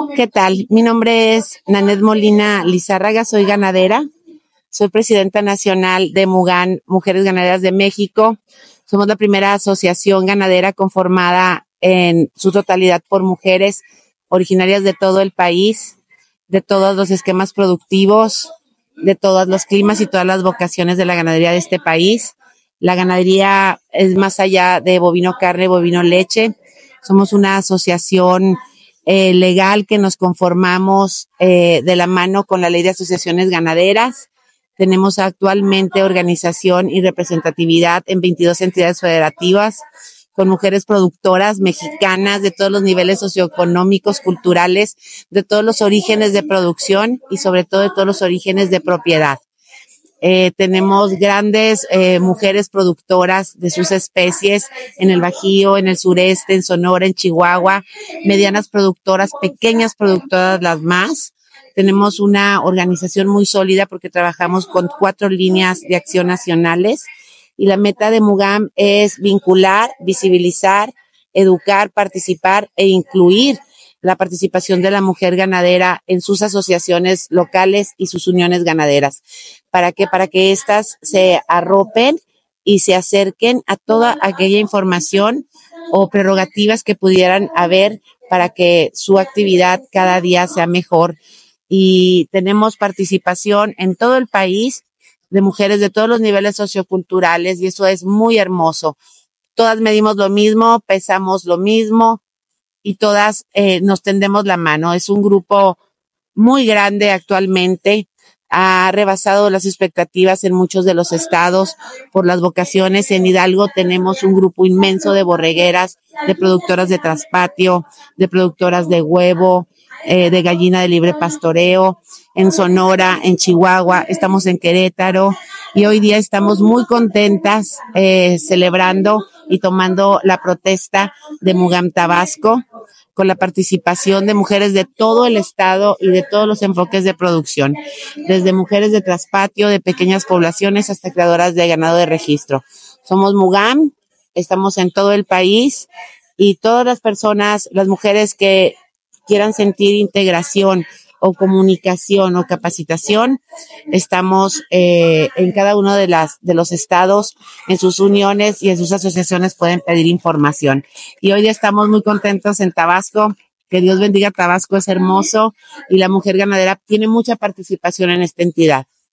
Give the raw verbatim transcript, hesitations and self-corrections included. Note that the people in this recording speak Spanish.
¿Qué tal? Mi nombre es Nanet Molina Lizárraga, soy ganadera, soy presidenta nacional de MUGAN, Mujeres Ganaderas de México. Somos la primera asociación ganadera conformada en su totalidad por mujeres originarias de todo el país, de todos los esquemas productivos, de todos los climas y todas las vocaciones de la ganadería de este país. La ganadería es más allá de bovino carne, bovino leche. Somos una asociación eh, legal que nos conformamos eh, de la mano con la Ley de Asociaciones Ganaderas. Tenemos actualmente organización y representatividad en veintidós entidades federativas con mujeres productoras mexicanas de todos los niveles socioeconómicos, culturales, de todos los orígenes de producción y sobre todo de todos los orígenes de propiedad. Eh, tenemos grandes eh, mujeres productoras de sus especies en el Bajío, en el sureste, en Sonora, en Chihuahua, medianas productoras, pequeñas productoras las más. Tenemos una organización muy sólida porque trabajamos con cuatro líneas de acción nacionales y la meta de MUGAN es vincular, visibilizar, educar, participar e incluir la participación de la mujer ganadera en sus asociaciones locales y sus uniones ganaderas. ¿Para qué? Para que éstas se arropen y se acerquen a toda aquella información o prerrogativas que pudieran haber para que su actividad cada día sea mejor. Y tenemos participación en todo el país de mujeres de todos los niveles socioculturales y eso es muy hermoso. Todas medimos lo mismo, pesamos lo mismo y todas eh, nos tendemos la mano. Es un grupo muy grande actualmente. Ha rebasado las expectativas en muchos de los estados por las vocaciones. En Hidalgo tenemos un grupo inmenso de borregueras, de productoras de traspatio, de productoras de huevo, eh, de gallina de libre pastoreo. En Sonora, en Chihuahua, estamos en Querétaro y hoy día estamos muy contentas eh, celebrando y tomando la protesta de MUGAN Tabasco con la participación de mujeres de todo el estado y de todos los enfoques de producción, desde mujeres de traspatio, de pequeñas poblaciones hasta creadoras de ganado de registro. Somos MUGAN, estamos en todo el país y todas las personas, las mujeres que quieran sentir integración o comunicación o capacitación, estamos eh, en cada uno de las de los estados, en sus uniones y en sus asociaciones pueden pedir información. Y hoy estamos muy contentos en Tabasco. Que Dios bendiga Tabasco, es hermoso y la mujer ganadera tiene mucha participación en esta entidad.